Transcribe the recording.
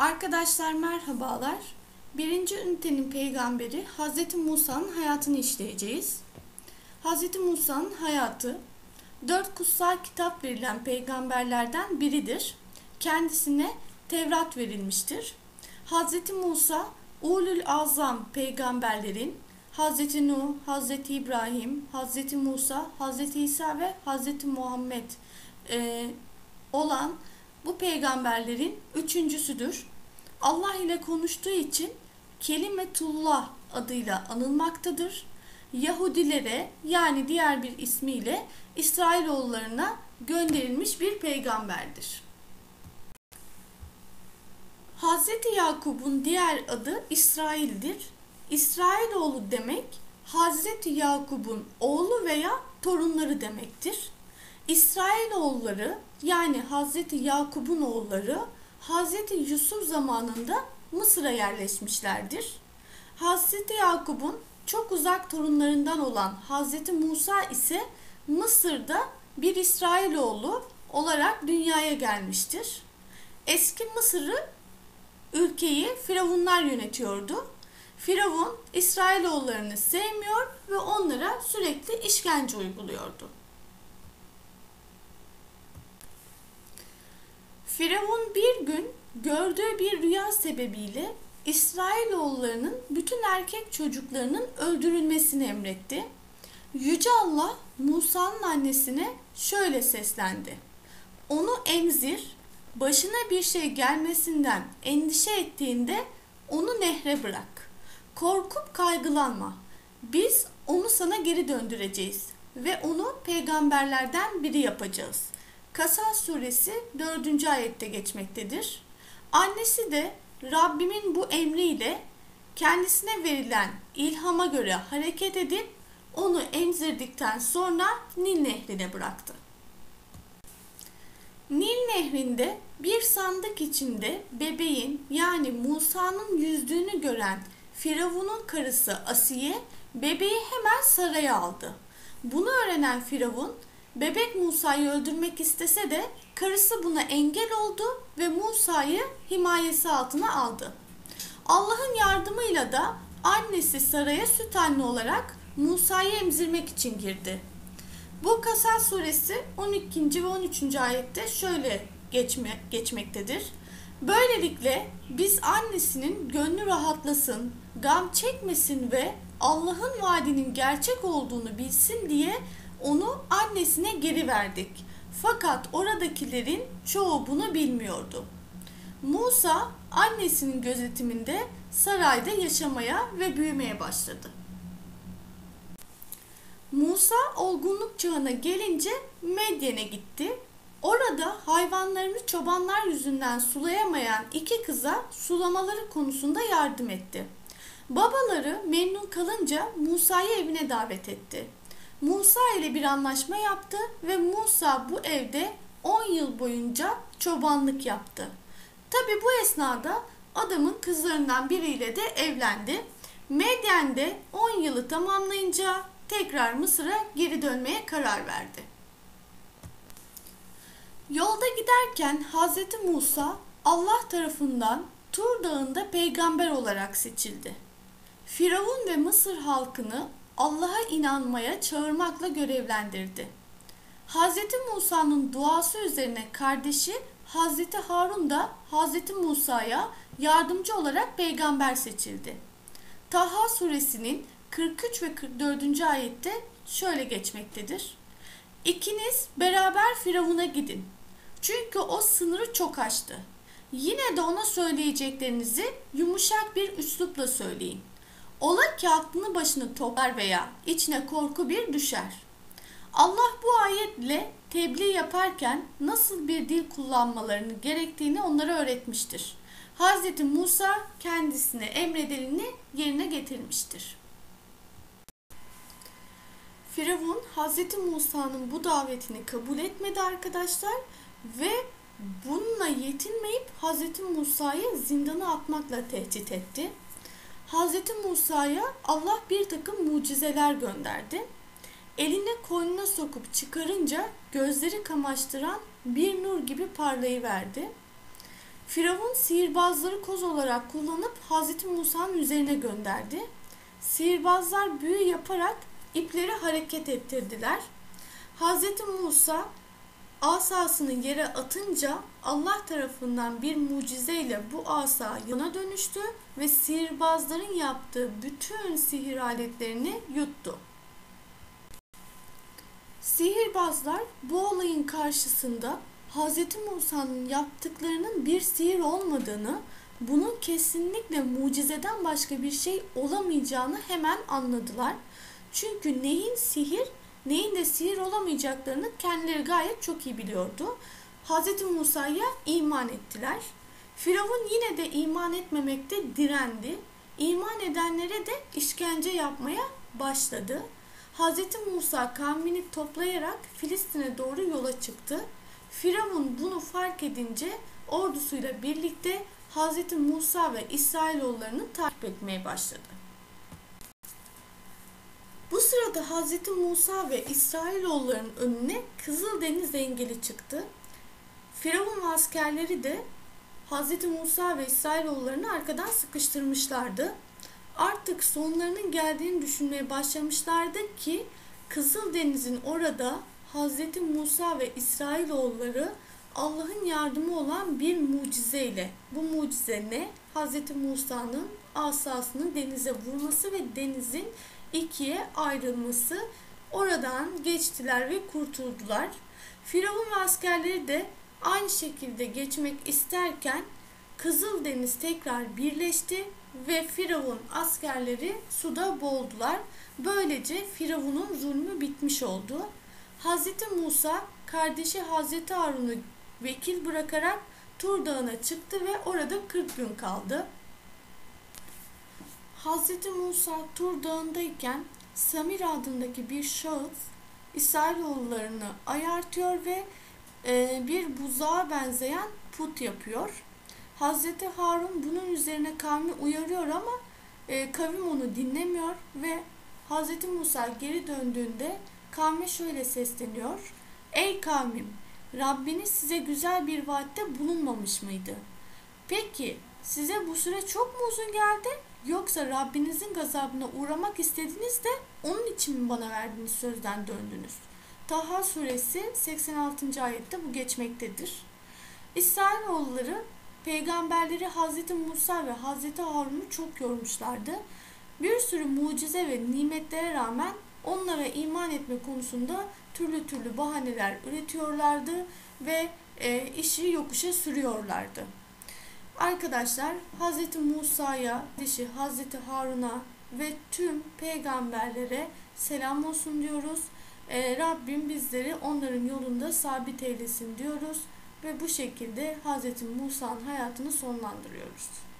Arkadaşlar merhabalar. Birinci ünitenin peygamberi Hz. Musa'nın hayatını işleyeceğiz. Hz. Musa'nın hayatı, 4 kutsal kitap verilen peygamberlerden biridir. Kendisine Tevrat verilmiştir. Hz. Musa, Ulul Azam peygamberlerin Hz. Nuh, Hz. İbrahim, Hz. Musa, Hz. İsa ve Hz. Muhammed olan bu peygamberlerin üçüncüsüdür. Allah ile konuştuğu için Kelimetullah adıyla anılmaktadır. Yahudilere yani diğer bir ismiyle İsrailoğullarına gönderilmiş bir peygamberdir. Hz. Yakup'un diğer adı İsrail'dir. İsrailoğlu demek Hz. Yakup'un oğlu veya torunları demektir. İsrailoğulları yani Hz. Yakup'un oğulları Hz. Yusuf zamanında Mısır'a yerleşmişlerdir. Hz. Yakup'un çok uzak torunlarından olan Hz. Musa ise Mısır'da bir İsrailoğlu olarak dünyaya gelmiştir. Eski Mısır'ı ülkeyi Firavunlar yönetiyordu. Firavun İsrailoğullarını sevmiyor ve onlara sürekli işkence uyguluyordu. Firavun bir gün gördüğü bir rüya sebebiyle İsrailoğullarının bütün erkek çocuklarının öldürülmesini emretti. Yüce Allah Musa'nın annesine şöyle seslendi: "Onu emzir, başına bir şey gelmesinden endişe ettiğinde onu nehre bırak. Korkup kaygılanma. Biz onu sana geri döndüreceğiz ve onu peygamberlerden biri yapacağız." Kasas suresi 4. ayette geçmektedir. Annesi de Rabbimin bu emriyle kendisine verilen ilhama göre hareket edip onu emzirdikten sonra Nil Nehri'ne bıraktı. Nil Nehri'nde bir sandık içinde bebeğin yani Musa'nın yüzdüğünü gören Firavun'un karısı Asiye bebeği hemen saraya aldı. Bunu öğrenen Firavun bebek Musa'yı öldürmek istese de karısı buna engel oldu ve Musa'yı himayesi altına aldı. Allah'ın yardımıyla da annesi saraya süt anne olarak Musa'yı emzirmek için girdi. Bu Kasas suresi 12. ve 13. ayette şöyle geçmektedir. Böylelikle biz annesinin gönlü rahatlasın, gam çekmesin ve Allah'ın vaadinin gerçek olduğunu bilsin diye onu annesine geri verdik. Fakat oradakilerin çoğu bunu bilmiyordu. Musa annesinin gözetiminde sarayda yaşamaya ve büyümeye başladı. Musa olgunluk çağına gelince Medyen'e gitti. Orada hayvanlarını çobanlar yüzünden sulayamayan iki kıza sulamaları konusunda yardım etti. Babaları memnun kalınca Musa'yı evine davet etti. Musa ile bir anlaşma yaptı ve Musa bu evde 10 yıl boyunca çobanlık yaptı. Tabi bu esnada adamın kızlarından biriyle de evlendi. Medyen'de 10 yılı tamamlayınca tekrar Mısır'a geri dönmeye karar verdi. Yolda giderken Hz. Musa Allah tarafından Tur Dağı'nda peygamber olarak seçildi. Firavun ve Mısır halkını Allah'a inanmaya çağırmakla görevlendirdi. Hz. Musa'nın duası üzerine kardeşi Hz. Harun da Hz. Musa'ya yardımcı olarak peygamber seçildi. Taha suresinin 43 ve 44. ayette şöyle geçmektedir. İkiniz beraber Firavun'a gidin. Çünkü o sınırı çok aştı. Yine de ona söyleyeceklerinizi yumuşak bir üslupla söyleyin. Ola ki aklını başını toplar veya içine korku bir düşer. Allah bu ayetle tebliğ yaparken nasıl bir dil kullanmalarını gerektiğini onlara öğretmiştir. Hz. Musa kendisine emredileni yerine getirmiştir. Firavun Hz. Musa'nın bu davetini kabul etmedi arkadaşlar ve bununla yetinmeyip Hz. Musa'yı zindana atmakla tehdit etti. Hz. Musa'ya Allah bir takım mucizeler gönderdi. Elini koynuna sokup çıkarınca gözleri kamaştıran bir nur gibi parlayıverdi. Firavun sihirbazları koz olarak kullanıp Hz. Musa'nın üzerine gönderdi. Sihirbazlar büyü yaparak ipleri hareket ettirdiler. Hz. Musa asasını yere atınca Allah tarafından bir mucizeyle bu asa yana dönüştü ve sihirbazların yaptığı bütün sihir aletlerini yuttu. Sihirbazlar bu olayın karşısında Hz. Musa'nın yaptıklarının bir sihir olmadığını, bunun kesinlikle mucizeden başka bir şey olamayacağını hemen anladılar. Çünkü neyin sihir, neyin de sihir olamayacaklarını kendileri gayet çok iyi biliyordu. Hz. Musa'ya iman ettiler. Firavun yine de iman etmemekte direndi. İman edenlere de işkence yapmaya başladı. Hz. Musa kavmini toplayarak Filistin'e doğru yola çıktı. Firavun bunu fark edince ordusuyla birlikte Hz. Musa ve İsrailoğullarını takip etmeye başladı. Bu sırada Hz. Musa ve İsrailoğullarının önüne Kızıldeniz engeli çıktı. Firavun askerleri de Hz. Musa ve İsrailoğullarını arkadan sıkıştırmışlardı. Artık sonlarının geldiğini düşünmeye başlamışlardı ki Kızıldeniz'in orada Hz. Musa ve İsrailoğulları Allah'ın yardımı olan bir mucizeyle, bu mucize ne? Hz. Musa'nın asasının denize vurması ve denizin ikiye ayrılması. Oradan geçtiler ve kurtuldular. Firavun ve askerleri de aynı şekilde geçmek isterken Kızıldeniz tekrar birleşti ve Firavun askerleri suda boğuldular. Böylece Firavun'un zulmü bitmiş oldu. Hz. Musa kardeşi Hz. Harun'u vekil bırakarak Tur Dağı'na çıktı ve orada 40 gün kaldı. Hz. Musa Tur Dağı'ndayken Samir adındaki bir şahıs İsrailoğullarını ayartıyor ve bir buzağa benzeyen put yapıyor. Hz. Harun bunun üzerine kavmi uyarıyor ama kavim onu dinlemiyor ve Hz. Musa geri döndüğünde kavme şöyle sesleniyor. Ey kavmim, Rabbiniz size güzel bir vaatte bulunmamış mıydı? Peki size bu süre çok mu uzun geldi? Yoksa Rabbinizin gazabına uğramak istediniz de onun için mi bana verdiğiniz sözden döndünüz? Taha suresi 86. ayette bu geçmektedir. İsrailoğulları peygamberleri Hz. Musa ve Hz. Harun'u çok yormuşlardı. Bir sürü mucize ve nimetlere rağmen onlara iman etme konusunda türlü türlü bahaneler üretiyorlardı ve işi yokuşa sürüyorlardı. Arkadaşlar Hz. Musa'ya, Hz. Harun'a ve tüm peygamberlere selam olsun diyoruz. Rabbim bizleri onların yolunda sabit eylesin diyoruz ve bu şekilde Hz. Musa'nın hayatını sonlandırıyoruz.